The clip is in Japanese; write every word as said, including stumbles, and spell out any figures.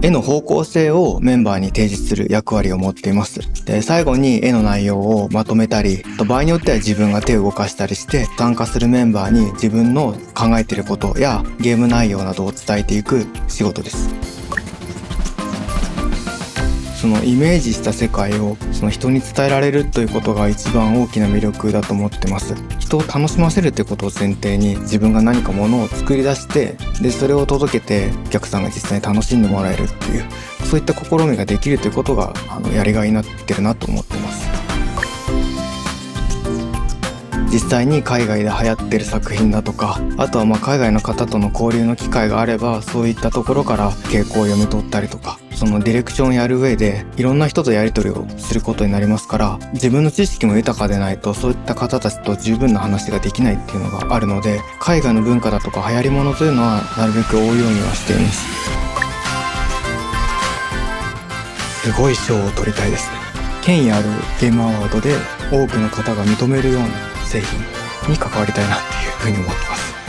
絵の方向性をメンバーに提示する役割を持っています。で、最後に絵の内容をまとめたり、場合によっては自分が手を動かしたりして参加するメンバーに自分の考えていることやゲーム内容などを伝えていく仕事です。そのイメージした世界をその人に伝えられるということが一番大きな魅力だと思ってます。人を楽しませるということを前提に自分が何かものを作り出して、でそれを届けてお客さんが実際に楽しんでもらえるっていう、そういった試みができるということがあのやりがいになってるなと思ってます。実際に海外で流行ってる作品だとか、あとはまあ海外の方との交流の機会があれば、そういったところから傾向を読み取ったりとか、そのディレクションをやる上でいろんな人とやり取りをすることになりますから、自分の知識も豊かでないとそういった方たちと十分な話ができないっていうのがあるので、海外の文化だとか流行り物というのはなるべく追うようにはしています。すごい賞を取りたいですね。権威あるゲームアワードで多くの方が認めるような製品に関わりたいなっていうふうに思ってます。